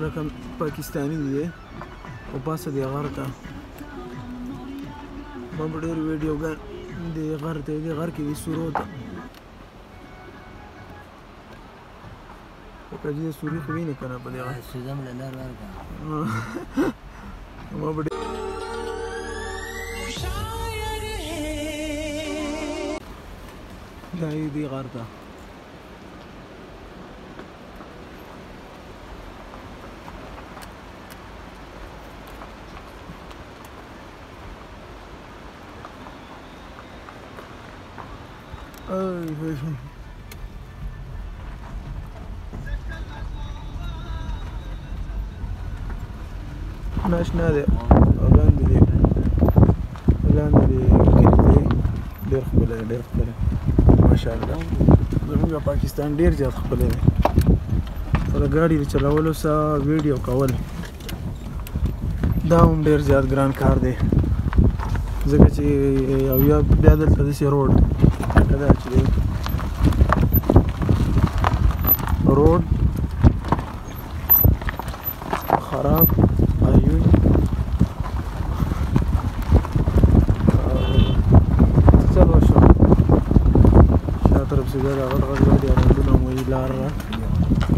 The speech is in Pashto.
دا کوم پاکستاني دی او پاسه دی غر ته ما په ډېر ویډیوګان د غر ته دی غر کې دی سورو ته لکه چې سوري خو وینې که نه په دې غر سوزم له لار ورکړه ما په دا یې دی غر ته ناشنا دی لاندې دی کلي دی ډېر ښکلی ډېر ښکلی ماشاءالله زموږ پاکستان ډېر زیات ښکلی دی خو د ګاډي د چلولو سره ویډیو کول دا هم ډېر زیات ګران کار دی ځکه چې او یا بیا دلته داسې روډ لکه دا چې دی روډ خراب ایون چلو شو شا طرف سے زیادہ غټ غټ ګاډي راوډونه مو یې لار